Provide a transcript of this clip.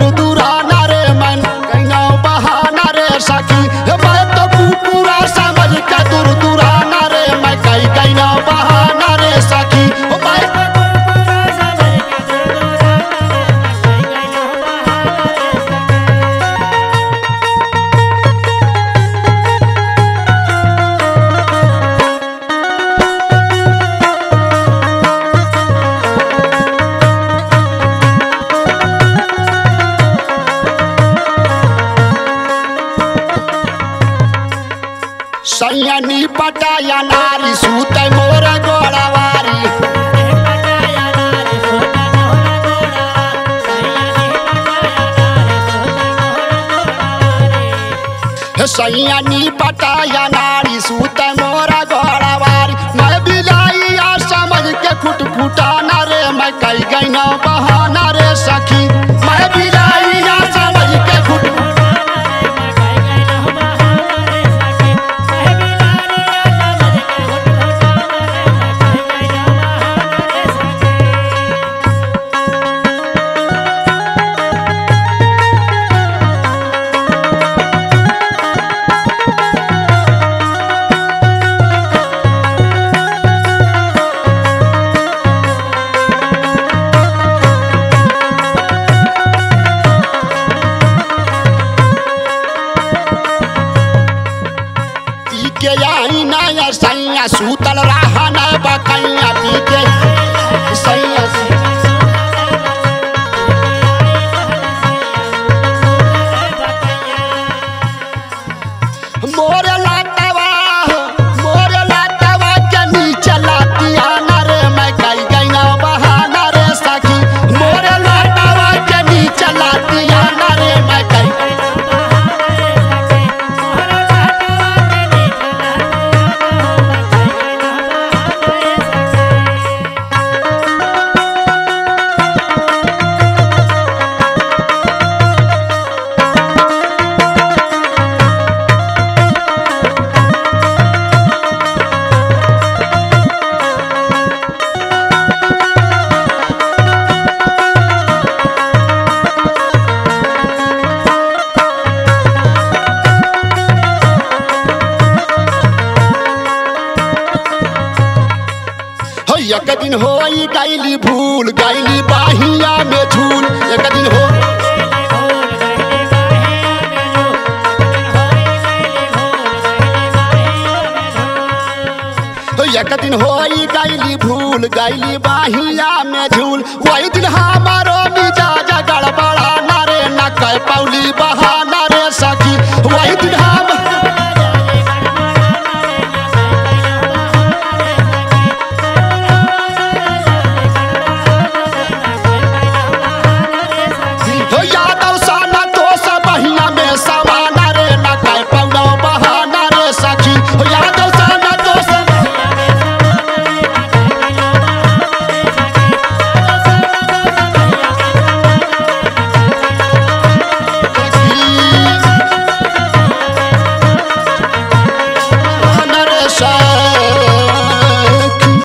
दूर दूराना रे मन गैनो बहाना रे सखी मैं तो पूरा समझ के दूर दूराना रे मैं कई गैनो बहाना रे सखी सैयनी पटाया नारी सूत मोर गोड़वारी सैयनी पटाया नारी सूत मोर गोड़वारी मैं बिलाइया समझ के खुट खुटाना रे मैं कई गैनो बहाना रे सखी मैं बिलाइया समझ के खुट सैया सूतल रहा न बकैया पी के सैया मोर लाटवा के नीचे लातिया न रे मैं कई गैनो बहाना रे सखी मोर लाटवा के नीचे लातिया न रे मैं कई एक दिन होई गैली भूल गैली बाहिया में झूल एक दिन हो एक दिन होई गैली भूल गैली बाहिया में झूल वही दिन हमार